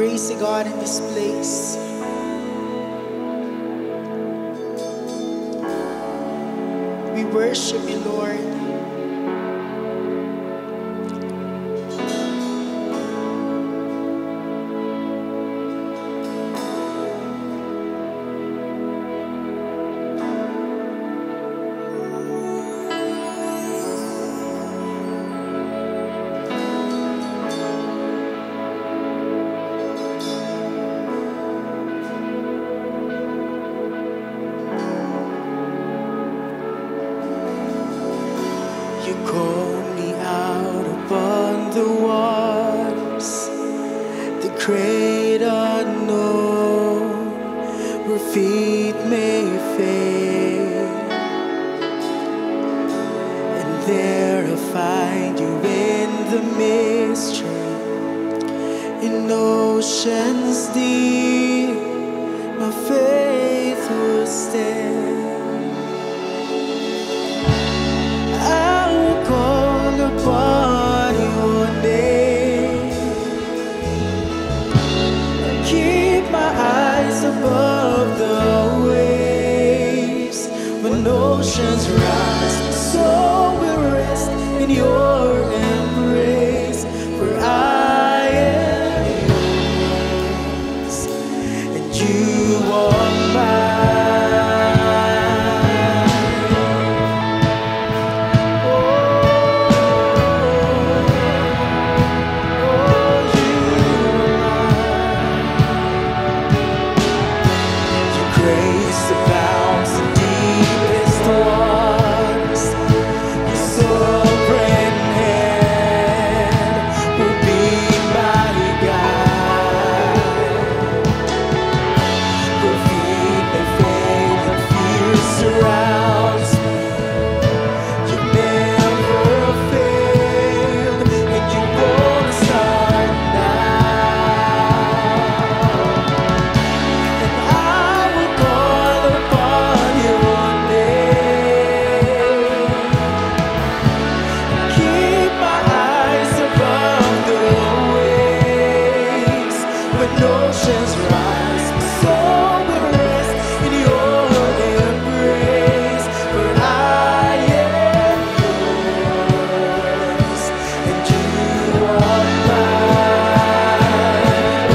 praise you, God, in this place. We worship you, Lord. You called me out upon the waters, the great unknown, where feet may fail. And there I find you in the mystery, in oceans deep, my faith will stand. Upon your name, keep my eyes above the waves. When oceans rise, my soul will rest in your embrace. For I am yours, and you are mine. Abounds in deepest waters. Your sovereign hand will be my guide. Where feet may fail and fear surrounds me, you never failed, and you won't start now. And I will call upon your name, keep my eyes above the waves. When oceans rise, my soul will rest in your embrace. For I am yours, and you are mine.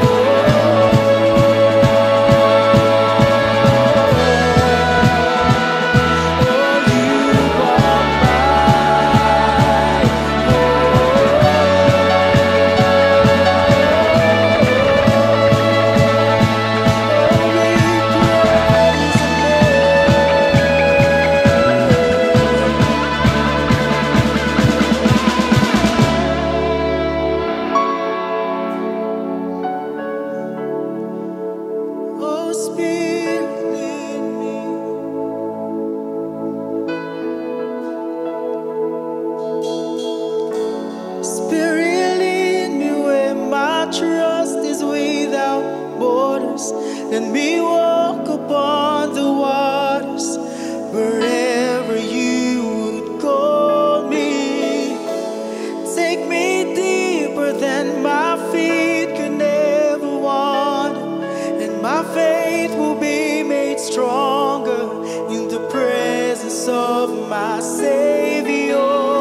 Oh, Spirit, lead me. Spirit, lead me where my trust is without borders. Let me walk upon the waters wherever you would call me. Take me deeper than my feet could never wander, and my faith will be made stronger in the presence of my Saviour.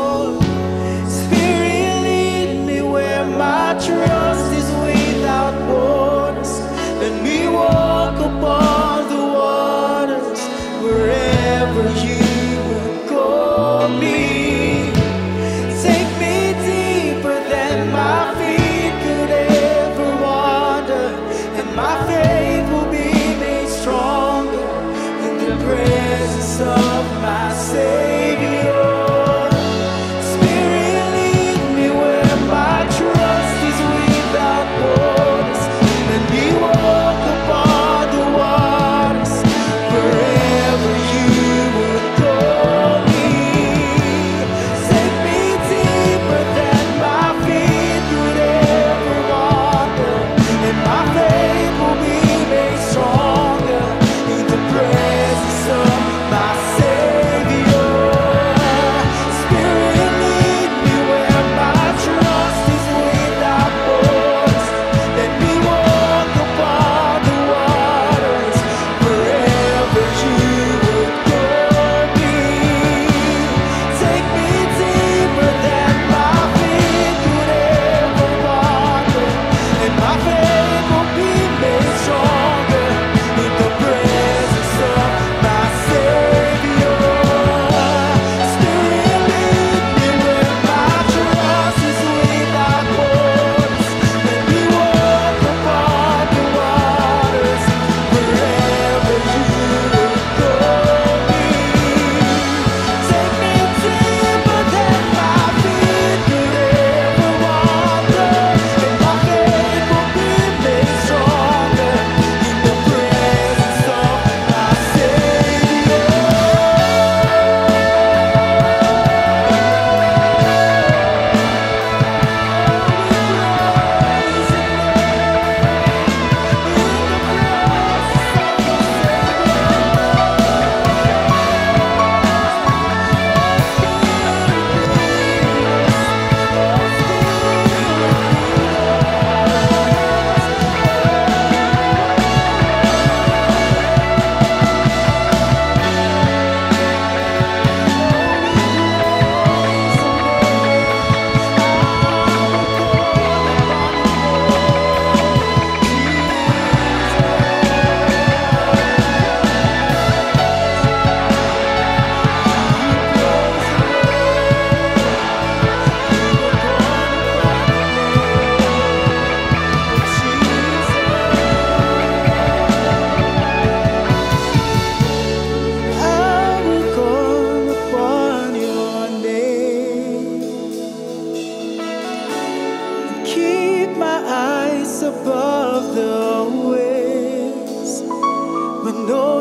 Spirit, lead me where my trust is without borders. Let me walk upon the waters wherever you would call me. Take me deeper than my feet could ever wander, and my faith will be made stronger in the presence of my Savior. Spirit, lead me where my trust is without borders. Let me walk upon the waters wherever you would call me. Take me deeper than my feet could ever wander, and my faith will be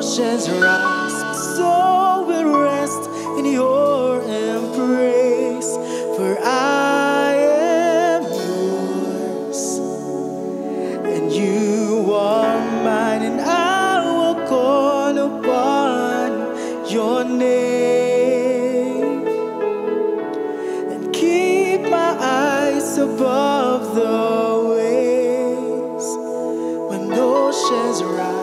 oceans rise, my soul will rest in your embrace. For I am yours, and you are mine, and I will call upon your name and keep my eyes above the waves. When oceans rise,